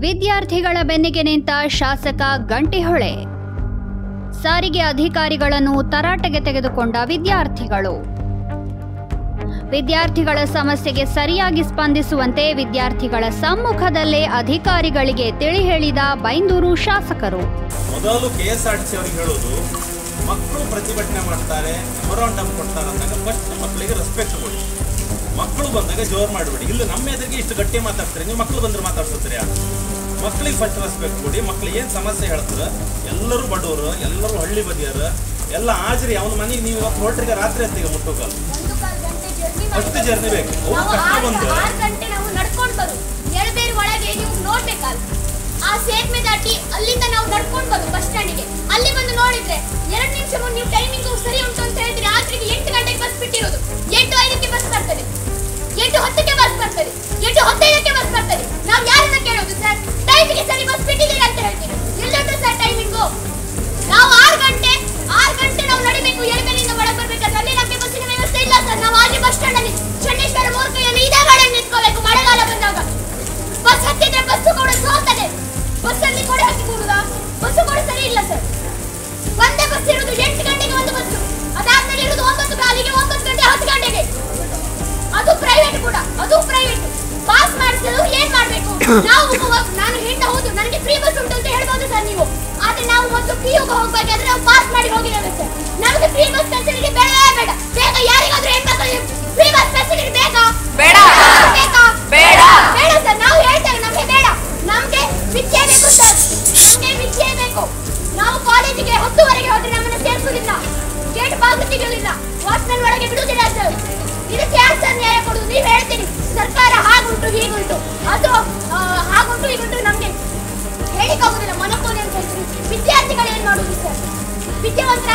ವಿದ್ಯಾರ್ಥಿಗಳ ಬೆನ್ನಿಗೆ ನಿಂತ ಶಾಸಕ ಗಂಟಿಹೊಳೆ. ಸಾರಿಗೆ ಅಧಿಕಾರಿಗಳನ್ನು ತರಾಟೆಗೆ ತೆಗೆದುಕೊಂಡ ವಿದ್ಯಾರ್ಥಿಗಳು. ವಿದ್ಯಾರ್ಥಿಗಳ ಸಮಸ್ಯೆಗೆ ಸರಿಯಾಗಿ ಸ್ಪಂದಿಸುವಂತೆ ವಿದ್ಯಾರ್ಥಿಗಳ ಸಮ್ಮುಖದಲ್ಲೇ ಅಧಿಕಾರಿಗಳಿಗೆ ತಿಳಿ ಹೇಳಿದ ಬೈಂದೂರು ಶಾಸಕರು. ಮೊದಲು ಕೆಎಸ್ಆರ್ಟಿಸಿ ಅವರಿಗೆ ಹೇಳೋದು, ಮಕ್ಕಳು ಪ್ರತಿಭಟನೆ ಮಾಡ್ತಾರೆ, ಮೆಮೊರಾಂಡಮ್ ಕೊಡ್ತಾರೆ ಅಂದಾಗ ಫಸ್ಟ್ ಮಕ್ಕಳಿಗೆ ರೆಸ್ಪೆಕ್ಟ್ ಕೊಡಿ. ಮಕ್ಕಳು ಬಂದಾಗ ಜೋರು ಮಾಡಿಬಿಡಿ. ಇಲ್ಲ ನಮ್ಮ ಎದುರಿಗೆ ಇಷ್ಟು ಗಟ್ಟಿ ಮಾತಾಡ್ತಾರೆ, ನೀವು ಮಕ್ಕಳು ಬಂದ್ರೆ ಮಾತಾಡ್ತಾರೆ. ಮಕ್ಕಳಿಗೆ ಫಸ್ಟ್ ರೆಸ್ಪೆಕ್ಟ್ ಕೊಡಿ. ಮಕ್ಕಳಿಗೆ ಏನು ಸಮಸ್ಯೆ ಹೇಳ್ತಾರೆ, ಎಲ್ಲರೂ ಬಡವರು, ಎಲ್ಲರೂ ಹಳ್ಳಿ ಬದಿಯರು, ಎಲ್ಲ ಹಾಜರಿ. ಅವನ ಮನೆಗೆ ನೀವು ಇವತ್ತು ಹೊರಟ್ರಿಗೆ ರಾತ್ರಿ ಹೊತ್ತಿಗೆ ಮುಟ್ಟೋಕಲ್ಲ, ಅಷ್ಟು ಜರ್ನಿ ಬೇಕು. ಅವ್ರು ಕಷ್ಟ ಬಂದು 6 ಗಂಟೆ ನಾವು ನಡ್ಕೊಂಡು ಬರು ಎಳಬೇರು ಒಳಗೆ ನೀವು ನೋಡ್ಬೇಕಲ್ಲ, ಆ ಸೇತುವೆ ದಾಟಿ ಅಲ್ಲಿಂದ ನಾವು ನಡ್ಕೊಂಡು ಬರು ಬಸ್ ಸ್ಟ್ಯಾಂಡಿಗೆ. ಅಲ್ಲಿ ಬಂದು ನೋಡಿದ್ರೆ 2 ನಿಮಿಷ ಮುಂದೆ ನೀವು ಟೈಮಿಂಗ್ ಸರಿ ಉಂಟು ಅಂತ ಹೇಳಿದ್ರೆ ರಾತ್ರಿಗೆ 8 ಗಂಟೆಗೆ ಬಸ್ ಬಿಟ್ಟಿರೋದು. 8:05ಕ್ಕೆ ಬಸ್ ಬರ್ತದೆ, 8:10ಕ್ಕೆ ಬಸ್ ಬರ್ತದೆ, 8:15ಕ್ಕೆ ಬಸ್ ಬರ್ತದೆ. ನಾವು ಯಾರನ್ನ ಕೇಳೋದು ಸರ್? ಟೈಮಿಗೆ ಸರಿ ಬಸ್ ಬಿಟ್ಟಿದ್ದೀರಾ ಅಂತ ಹೇಳ್ತೀವಿ. ಎಲ್ಲುಂಟು ಸರ್ ಟೈಮಿಂಗು? ನಾವು 6 ಗಂಟೆ ನಾವು ನಡಿಬೇಕು. ಎಳಬೇರಿಂದ ಒಳಗೆ ಬರ್ಬೇಕಾದ್ರೆ ಅಲ್ಲಿ ನಮಗೆ ಬಸ್ಸಿನ ವ್ಯವಸ್ಥೆ ಇಲ್ಲ ಸರ್. ನಾವು ಅಲ್ಲಿ ಬಸ್ ಸ್ಟ್ಯಾಂಡ್ ಅಲ್ಲಿ ಚನ್ನೇಶ್ವರ ಮೂರ್ತಿಯಲ್ಲಿ ಇದೇ ಗಾಡಿ ನಿಂತ್ಕೋಬೇಕು. ಮಳೆಗಾಲ ಬಂದಾಗ ಬಸ್ ಹತ್ತಿದ್ರೆ ಬಸ್ಸು ಕೂಡ ಸೋತದೆ. ಬಸ್ಸಲ್ಲಿ ಕೊಡೆ ಹಾಕಿ ಕೂಡುದಾ? ಬಸ್ಸು ಕೂಡ ಸರಿ ಇಲ್ಲ ಸರ್. ಒಂದೇ ಬಸ್ ಇರುವುದು 8 ಗಂಟೆಗೆ ಒಂದು ಬಸ್ಸು, ಅದಾದ್ಮೇಲೆ ಇರುವುದು 9 ಕಾಲಿಗೆ, 9 ಗಂಟೆ 10 ಗಂಟೆಗೆ. ಅದು ಪ್ರೈವೇಟ್ ಕೂಡ, ಅದು ಪ್ರೈವೇಟ್. ಪಾಸ್ ಮಾಡಿಸಲು ಏನ್ ಮಾಡ್ಬೇಕು ನಾವು? ನಾನು ಹೆಣ್ಣು ಹೌದು, ನನಗೆ ಫ್ರೀ ಬಸ್ ಉಂಟು ಅಂತ ಹೇಳ್ಬೋದು ಸರ್ ನೀವು. ಆದ್ರೆ ನಾವು ಒಂದು ಪಿಯುಗೆ ಹೋಗ್ಬೇಕಾದ್ರೆ ನಾವು ಪಾಸ್ ಮಾಡಿ ಹೋಗಿದ್ದೇವೆ ಸರ್. ನಮಗೆ ಫ್ರೀ ಬಸ್ ಫೆಸಿಲಿಟಿ ಬೇಡವೇ ಬೇಡ. ಬೇಗ ಯಾರಿಗಾದ್ರೂ ಹೆಣ್ಮಕ್ಳಿಗೆ ಫ್ರೀ ಬಸ್ ಫೆಸಿಲಿಟಿ ಬೇಕಾ? ಬೇಡ ಬೇಕಾ? ಬೇಡ ಬೇಡ ಸರ್. ನಾವು ಹೇಳ್ತೇವೆ ನಮಗೆ ಬೇಡ. ನಮ್ಗೆ ವಿದ್ಯೆ ಬೇಕು ಸರ್, ನಮ್ಗೆ ವಿದ್ಯೆ ಬೇಕು. ನಾವು ಕಾಲೇಜಿಗೆ 10ವರೆಗೆ ಹೋದ್ರೆ ನಮ್ಮನ್ನ ಸೇರಿಸುವುದಿಲ್ಲ, ಗೇಟ್ ಬಾಗಿಲು ತೆಗೆಯುವುದಿಲ್ಲ, ವಾಚ್ಮನ್ ಒಳಗೆ ಬಿಡುವುದಿಲ್ಲ ಸರ್. ಇದಕ್ಕೆ ಯಾರು ಸರ್ ನ್ಯಾಯ ಕೊಡುದು? ನೀವು ಹೇಳ್ತೀರಿ ಸರ್ಕಾರ ಹಾಗುಂಟು ಹೀಗುಂಟು, ಅದು ಹಾಗುಂಟು ಹೀಗುಂಟು, ನಮ್ಗೆ ಹೇಳಿಕಾಗುದಿಲ್ಲ. ಮೊನಪೋಲಿ ಅಂತ ಹೇಳ್ತೀರಿ. ವಿದ್ಯಾರ್ಥಿಗಳು ಏನ್ ಮಾಡುದು ಸರ್? ವಿದ್ಯಾವಂತರ